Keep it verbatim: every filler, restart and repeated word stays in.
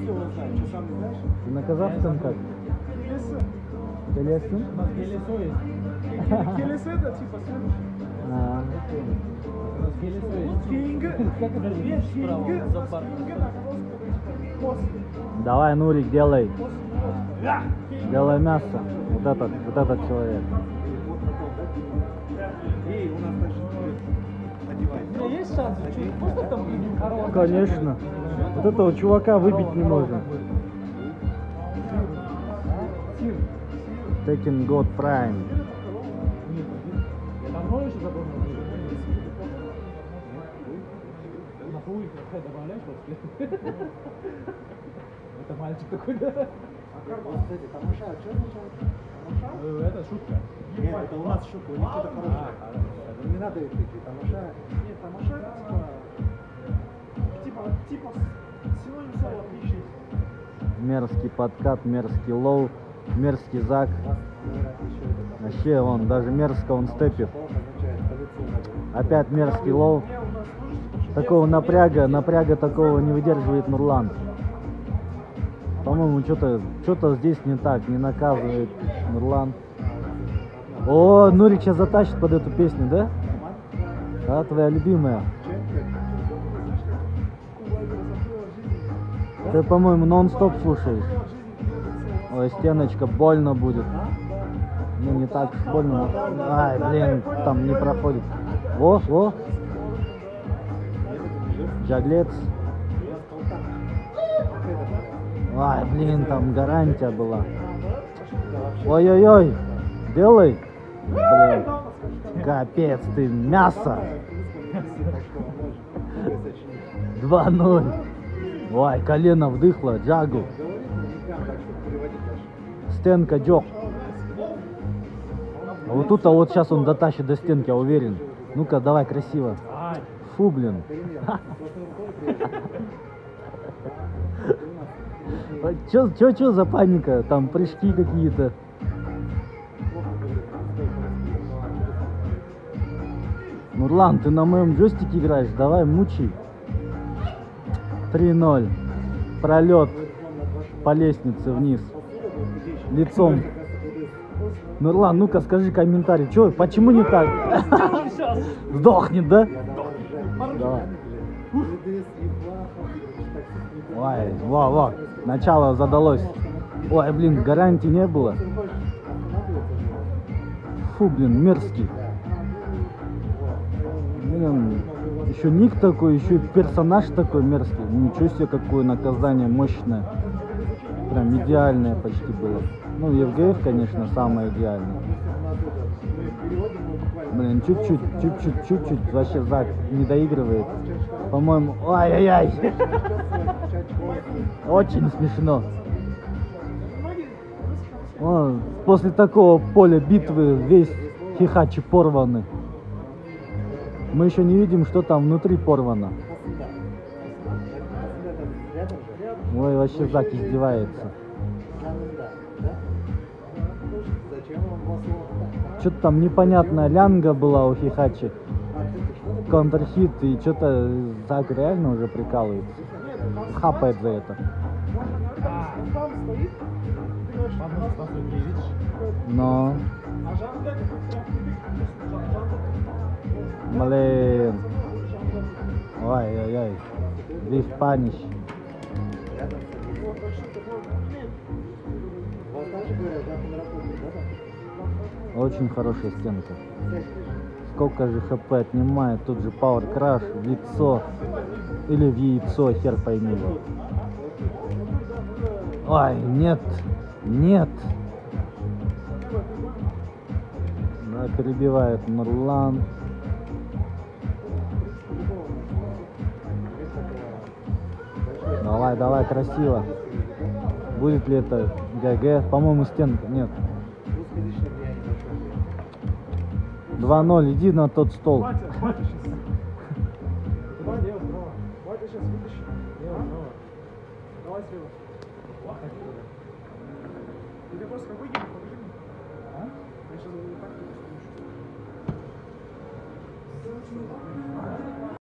его знает, что сам не знаешь? Ты на казахском как? Келесин? Келесо есть. Келесе это типа следующий. А, Келесо есть. Кейнга. Как это Нет, видишь справа? кейнга. За бар. Кейнга на казахском после. давай, Нурик, делай. Да. Делай мясо. Вот этот, вот этот человек. И у нас дальше одевай. У меня есть шанс? Чуть можно там хороший? Конечно. Вот этого чувака выбить не можем. Tekken God Prime. Я давно еще запомнил. На хуй добавляешь вот. Это мальчик такой, да? Кстати, тамаша, что означает? Тамаша? Это шутка. Нет, это у нас шутка, у них это хорошее. Не надо их такие, тамаша. Нет, тамаша типа, типа, типа синоним слова отличный. Мерзкий подкат, мерзкий лоу, мерзкий зак. Вообще, он даже мерзко он степит. Опять мерзкий лоу. Такого напряга, напряга такого не выдерживает Нурлан. По-моему, что-то что-то здесь не так, не наказывает Нурлан. О, Нурик сейчас затащит под эту песню, да? Да, твоя любимая. Ты, по-моему, нон-стоп слушаешь. Ой, стеночка, больно будет. Ну, не так уж больно. Ай, блин, там не проходит. Во, во. Джаглец. Ай, блин, там гарантия была. Ой-ой-ой, делай. Блин, капец, ты мясо. два ноль. Ой, колено вдыхло, джагу. Стенка джок. А вот тут, а вот сейчас он дотащит до стенки, я уверен. Ну-ка, давай, красиво. Фу, блин. Чё, чё, чё за паника? Там прыжки какие-то. Нурлан, ты на моем джойстике играешь? Давай, мучай. три ноль. Пролет по лестнице вниз. Лицом. Нурлан, ну-ка скажи комментарий. Чё, почему не так? Сдохнет, да? Давай. Ой, во, во. Начало задалось. Ой, блин, гарантии не было. Фу, блин, мерзкий. Блин, еще ник такой, еще и персонаж такой мерзкий. Ничего себе, какое наказание мощное. Прям идеальное почти было. Ну, ЕвГФ, конечно, самое идеальное. Блин, чуть-чуть, чуть-чуть, чуть-чуть. Вообще Зак не доигрывает. По-моему, ай-яй-яй. Очень смешно. О, после такого поля битвы весь Хихачи порваны. Мы еще не видим, что там внутри порвано. Ой, вообще Зак издевается. Что-то там непонятная лянга была у Хихачи. Контрхит, и что-то Зак реально уже прикалывается. Хапает за это. Но... Блин. Ой-ой-ой. Вив паниш. Очень хорошая стенка. Сколько же хп отнимает. Тут же Power Crush в лицо. Или в яйцо, хер пойми его. Ой, нет. Нет. Да, перебивает Нурлан. Давай, давай, красиво. Будет ли это ГГ? По-моему, стенка. Нет. два ноль, иди на тот стол. Батя, батя сейчас. Давай, лево, справа. Батя сейчас вытащи. Лево, справа. Давай слева. Ты просто выкинь, покажи мне. А? Я сейчас так.